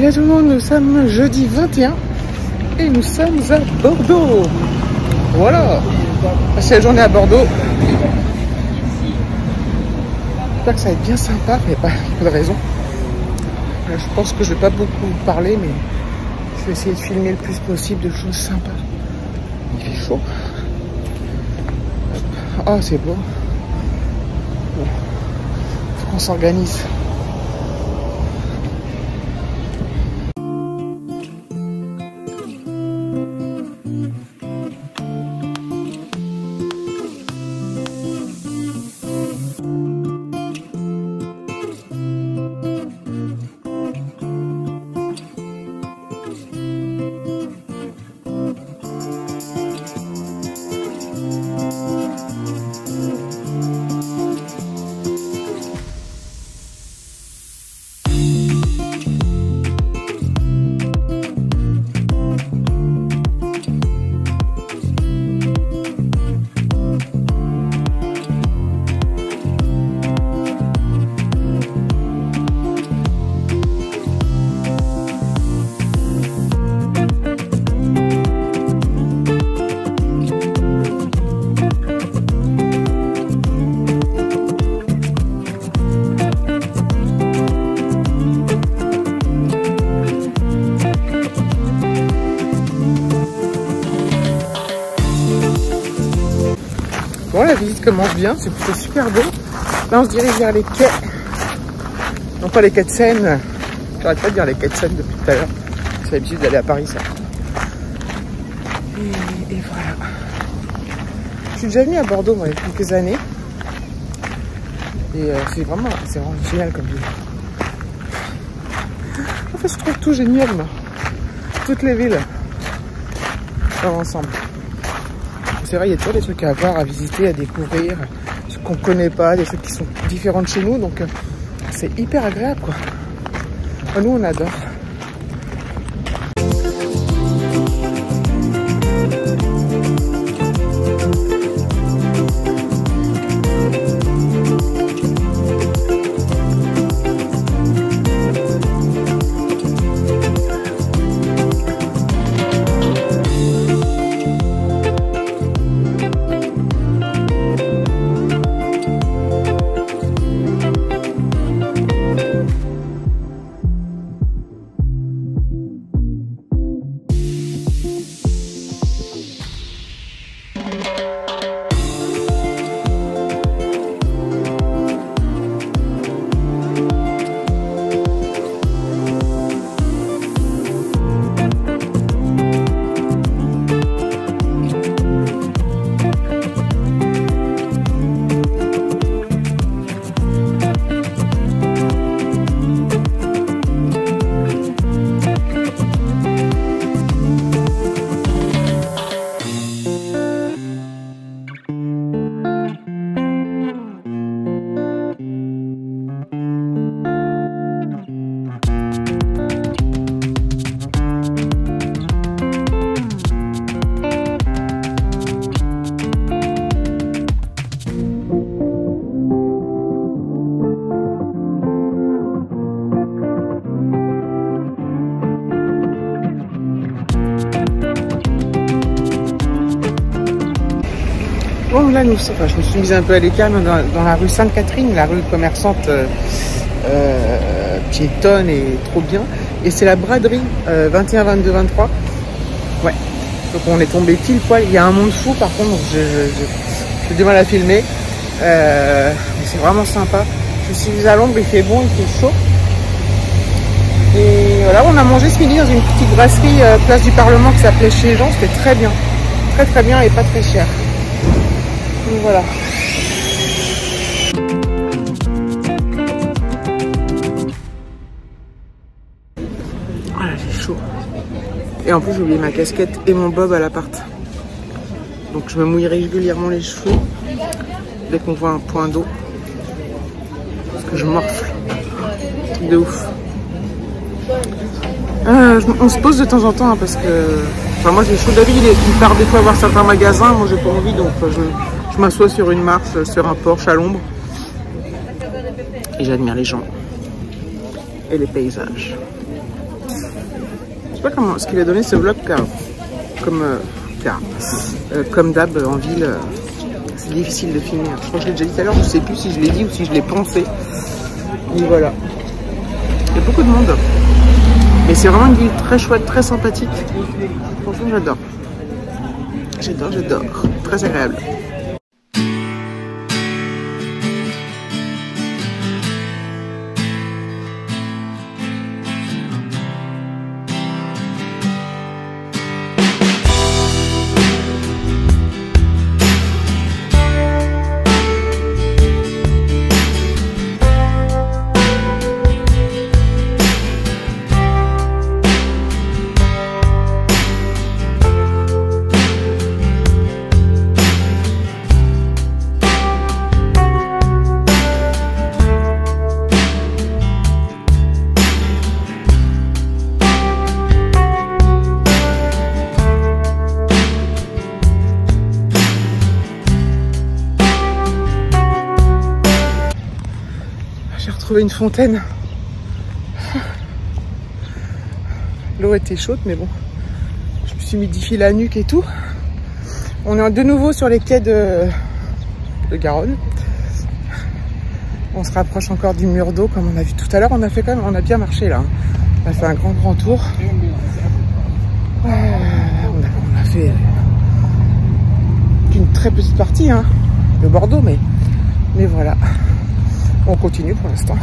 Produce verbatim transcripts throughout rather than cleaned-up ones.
Hello tout le monde, nous sommes jeudi vingt et un et nous sommes à Bordeaux. Voilà, c'est la journée à Bordeaux. J'espère que ça va être bien sympa, mais pas, pas de raison. Je pense que je vais pas beaucoup parler, mais je vais essayer de filmer le plus possible de choses sympas. Il fait chaud. Oh, c'est beau. Bon. Faut qu'on s'organise. Bon, la visite commence bien, c'est plutôt super beau. Là, on se dirige vers les quais. Non pas les quais de Seine. J'arrête pas de dire les quais de Seine depuis tout à l'heure. C'est l'habitude d'aller à Paris, ça. Et, et voilà. Je suis déjà venue à Bordeaux, moi, il y a quelques années. Et euh, c'est vraiment, c'est vraiment génial comme ville. En fait, je trouve tout génial, moi. Toutes les villes. Dans l'ensemble. C'est vrai, il y a toujours des trucs à voir, à visiter, à découvrir, ce qu'on connaît pas, des choses qui sont différentes de chez nous, donc euh, c'est hyper agréable, quoi. Enfin, nous, on adore. Bon, là, nous, enfin, je me suis mise un peu à l'écart dans, dans la rue Sainte-Catherine, la rue commerçante euh, euh, piétonne et trop bien. Et c'est la braderie euh, vingt et un, vingt-deux, vingt-trois. Ouais. Donc on est tombé pile poil. Il y a un monde fou, par contre, je, je, j'ai du mal à filmer. Euh, mais c'est vraiment sympa. Je suis à l'ombre, il fait bon, il fait chaud. Et voilà, on a mangé ce midi dans une petite brasserie euh, place du Parlement qui s'appelait Chez Jean. C'était très bien. Très très bien et pas très cher. Donc voilà. Ah là, j'ai chaud. Et en plus, j'ai oublié ma casquette et mon bob à l'appart. Donc je me mouille régulièrement les cheveux dès qu'on voit un point d'eau. Parce que je morfle. De ouf. Euh, on se pose de temps en temps hein, parce que enfin, moi j'ai chaud. David il, il part des fois voir certains magasins, moi j'ai pas envie donc je, je m'assois sur une marche, sur un porche à l'ombre et j'admire les gens et les paysages. pas comment ce qu'il a donné ce vlog car comme euh, car, euh, comme d'hab en ville euh, c'est difficile de filmer. Je crois que je l'ai déjà dit tout à l'heure, je sais plus si je l'ai dit ou si je l'ai pensé. Et voilà. Il y a beaucoup de monde. Mais c'est vraiment une ville très chouette, très sympathique. Franchement j'adore. J'adore, j'adore. Très agréable. J'ai retrouvé une fontaine. L'eau était chaude, mais bon, je me suis midifié la nuque et tout. On est de nouveau sur les quais de, de Garonne. On se rapproche encore du mur d'eau, comme on a vu tout à l'heure. On a fait quand même, on a bien marché là. On a fait un grand grand tour. Euh, on, a, on a fait une très petite partie hein, de Bordeaux, mais, mais voilà. On continue pour l'instant.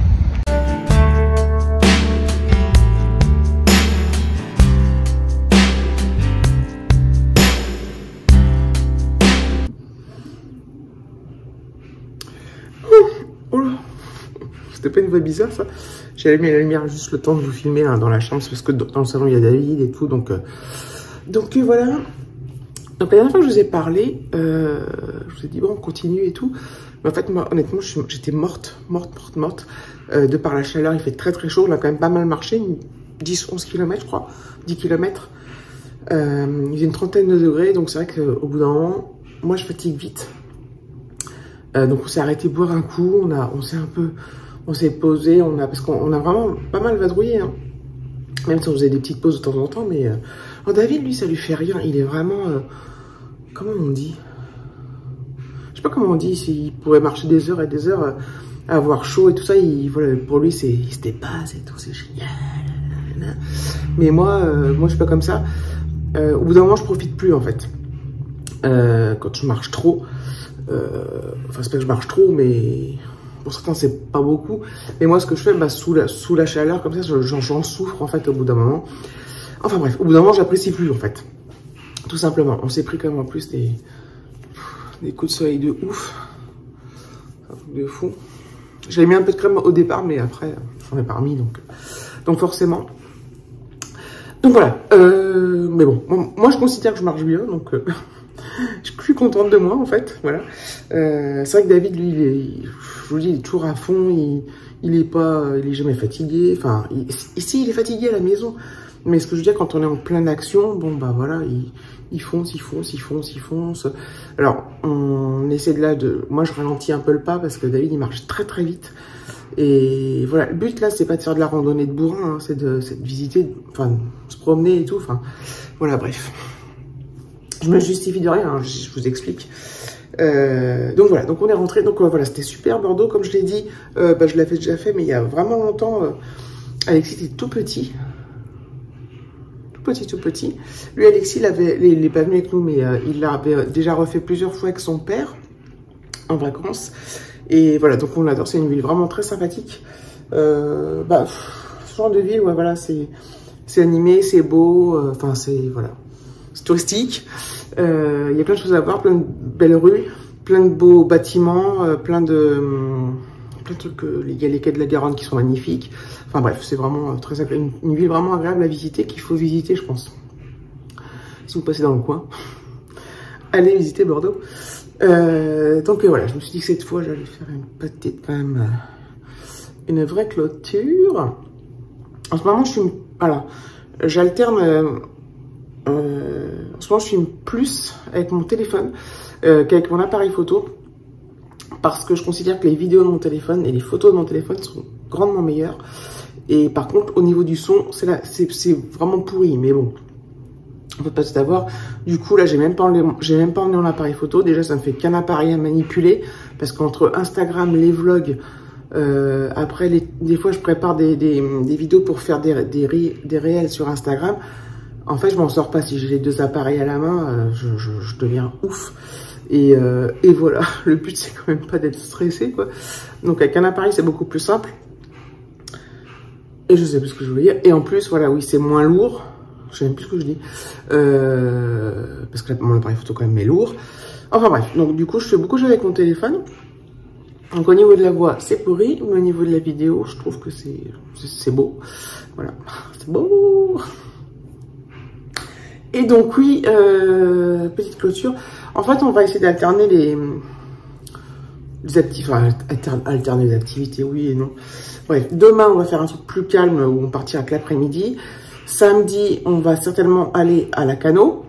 C'était pas une voix bizarre ça. J'ai allumé la lumière juste le temps de vous filmer hein, dans la chambre parce que dans le salon il y a David et tout donc euh, donc euh, voilà. Donc la dernière fois que je vous ai parlé, euh, je vous ai dit bon on continue et tout. Mais en fait moi honnêtement j'étais morte, morte, morte, morte euh, de par la chaleur. Il fait très très chaud. On a quand même pas mal marché, dix onze kilomètres je crois, dix kilomètres. Euh, il y a une trentaine de degrés donc c'est vrai qu'au bout d'un moment, moi je fatigue vite. Euh, donc on s'est arrêté boire un coup, on a, on s'est un peu, on s'est posé, on a parce qu'on a vraiment pas mal vadrouillé. Hein. Même si on faisait des petites pauses de temps en temps, mais euh, alors David lui ça lui fait rien. Il est vraiment, euh, comment on dit? Je sais pas comment on dit, s'il pourrait marcher des heures et des heures, euh, avoir chaud et tout ça, il, voilà, pour lui, c'est, il se dépasse et tout, c'est génial. Mais moi, euh, moi, je suis pas comme ça. Euh, au bout d'un moment, je profite plus, en fait. Euh, quand je marche trop, euh, enfin, c'est pas que je marche trop, mais pour certains, c'est pas beaucoup. Mais moi, ce que je fais, bah, sous la, sous la chaleur, comme ça, j'en souffre, en fait, au bout d'un moment. Enfin, bref, au bout d'un moment, j'apprécie plus, en fait. Tout simplement. On s'est pris quand même, en plus, des... des coups de soleil de ouf, un truc de fou. J'avais mis un peu de crème au départ, mais après, j'en ai pas remis, donc, donc forcément. Donc voilà, euh, mais bon, moi je considère que je marche bien, donc euh, je suis contente de moi en fait, voilà. Euh, c'est vrai que David, lui, il est, je vous dis, il est toujours à fond, il, il est pas, il est jamais fatigué, enfin, il, ici il est fatigué à la maison, mais ce que je veux dire, quand on est en pleine action, bon bah voilà, il, il fonce, il fonce, il fonce, il fonce. Alors, on essaie de là de... Moi, je ralentis un peu le pas parce que David, il marche très très vite. Et voilà, le but là, c'est pas de faire de la randonnée de bourrin, hein, c'est de, de visiter, enfin, se promener et tout. Enfin, voilà, bref. Je me justifie de rien, hein, je, je vous explique. Euh, donc voilà, donc on est rentré. Donc euh, voilà, c'était super Bordeaux, comme je l'ai dit. Euh, bah, je l'avais déjà fait, mais il y a vraiment longtemps. Euh, Alexis était tout petit. Petit tout petit. Lui, Alexis, il avait, il n'est pas venu avec nous, mais euh, il l'avait déjà refait plusieurs fois avec son père en vacances. Et voilà, donc on l'adore. C'est une ville vraiment très sympathique. Euh, bah, ce genre de ville, ouais, voilà, c'est animé, c'est beau. Enfin, euh, c'est voilà, c'est touristique. Il euh, y a plein de choses à voir, plein de belles rues, plein de beaux bâtiments, euh, plein de hum, plein de trucs. Euh, il y a les quais de la Garonne qui sont magnifiques. Enfin bref, c'est vraiment très agréable, une, une ville vraiment agréable à visiter, qu'il faut visiter, je pense. Si vous passez dans le coin, allez visiter Bordeaux. Euh, donc euh, voilà, je me suis dit que cette fois, j'allais faire une petite, quand même, euh, une vraie clôture. En ce moment, je suis, alors, j'alterne, euh, euh, en ce moment, je filme plus avec mon téléphone euh, qu'avec mon appareil photo. Parce que je considère que les vidéos de mon téléphone et les photos de mon téléphone sont grandement meilleures. Et par contre, au niveau du son, c'est là, c'est vraiment pourri. Mais bon, on peut pas tout avoir. Du coup, là, j'ai même pas enlevé, j'ai même pas enlevé mon appareil photo. Déjà, ça me fait qu'un appareil à manipuler. Parce qu'entre Instagram, les vlogs, euh, après, les, des fois, je prépare des, des, des vidéos pour faire des, des, ré, des réels sur Instagram. En fait, je m'en sors pas. Si j'ai les deux appareils à la main, euh, je, je, je deviens ouf. Et, euh, et voilà, le but, c'est quand même pas d'être stressé, quoi. Donc, avec un appareil, c'est beaucoup plus simple. Et je sais plus ce que je voulais dire. Et en plus, voilà, oui, c'est moins lourd. Je sais même plus ce que je dis. Euh, parce que mon appareil photo, quand même, est lourd. Enfin, bref. Donc, du coup, je fais beaucoup de choses avec mon téléphone. Donc, au niveau de la voix, c'est pourri. Mais au niveau de la vidéo, je trouve que c'est beau. Voilà. C'est beau. Et donc, oui, euh, petite clôture. En fait, on va essayer d'alterner les, les activités. Enfin, alterner les activités, oui et non. Bref, demain, on va faire un truc plus calme où on partira que l'après-midi. Samedi, on va certainement aller à la Cano.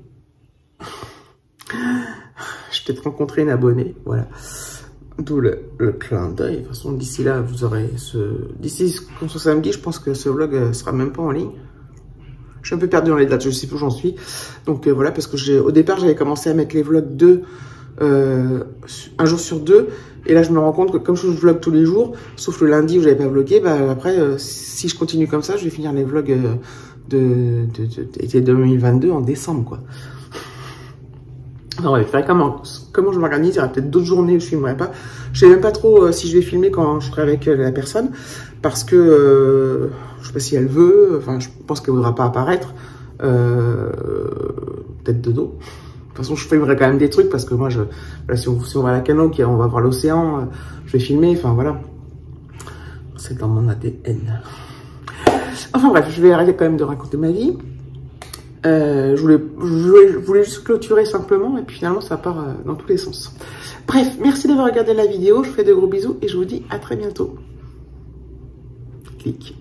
Je vais peut-être rencontrer une abonnée, voilà. D'où le, le clin d'œil. De toute façon, d'ici là, vous aurez ce... D'ici qu'on soit samedi, je pense que ce vlog sera même pas en ligne. Je suis un peu perdu dans les dates, je sais plus où j'en suis. Donc euh, voilà, parce que au départ, j'avais commencé à mettre les vlogs deux, euh, un jour sur deux. Et là, je me rends compte que comme je vlog tous les jours, sauf le lundi où j'avais pas vlogué, bah après, euh, si je continue comme ça, je vais finir les vlogs euh, de, de, de, de deux mille vingt-deux en décembre, quoi. Non, ouais, comment, comment je m'organise, il y aura peut-être d'autres journées où je filmerai pas. Je sais même pas trop euh, si je vais filmer quand je serai avec euh, la personne, parce que euh, je sais pas si elle veut, enfin je pense qu'elle voudra pas apparaître, euh, peut-être de dos. De toute façon, je filmerai quand même des trucs, parce que moi, je, voilà, si, on, si on va à la Cano, on va voir l'océan, euh, je vais filmer, enfin voilà. C'est dans mon A D N. Enfin bref, je vais arrêter quand même de raconter ma vie. Euh, je, voulais, je, voulais, je voulais juste clôturer simplement et puis finalement ça part euh, dans tous les sens. Bref, merci d'avoir regardé la vidéo, je vous fais de gros bisous et je vous dis à très bientôt. Clic.